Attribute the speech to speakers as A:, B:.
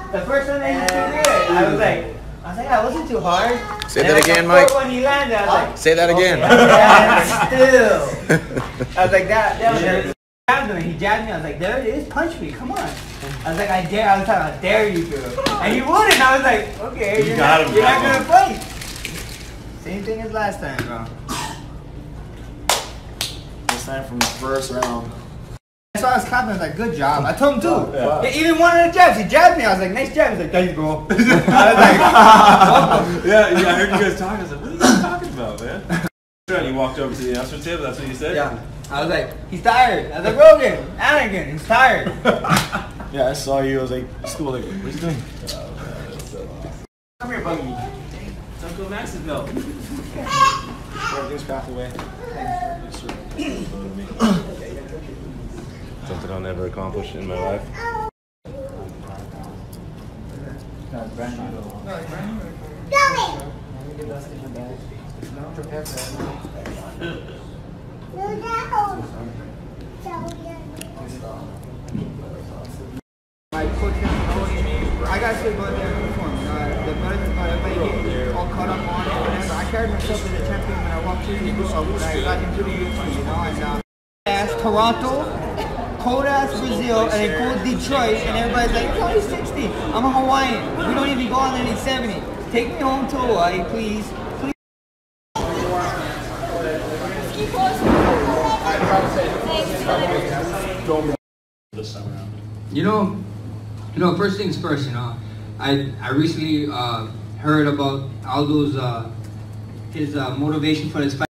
A: The first one that he did, I was like, I wasn't too hard.
B: Say that again, Mike.
A: When he landed, I was like,
B: say that again.
A: Still. I was like, that was it. He jabbed me. I was like, there it is. Punch me. Come on. I was like, I dare. I was like, I dare you to. And he wouldn't. I was like, okay, you're not gonna fight. Same thing as last time, bro.
C: This time from the first round.
A: I saw his confidence. Like, good job. I told him too. Yeah. Even one of the jabs, he jabbed me. I was like, nice jab. He's like, thanks, bro. I was like,
D: yeah, I heard you guys talking. I was like, what are you guys talking about, man? And you walked over to the announcer table. That's what you said.
A: Yeah. I was like, he's tired. I was like, Rogan, Anakin, he's tired.
C: Yeah, I saw you. I was like, school, like, what are you doing?
A: Come here, Buggy.
D: Uncle Maxville.
C: Everything's packed away.
D: Something I'll never accomplish in my life.
A: My coach kept telling me, I got to go in there and perform. The brothers, everybody getting all caught up on it. Whatever. I carried myself as a champion when I walked through the when I got into the UFC, you know. And Toronto, cold ass Brazil, and then cold Detroit, and everybody's like, it's only 60. I'm a Hawaiian. We don't even go on any 70. Take me home to Hawaii, please.
E: You know, first things first, you know, I recently heard about Aldo's his motivation for this fight.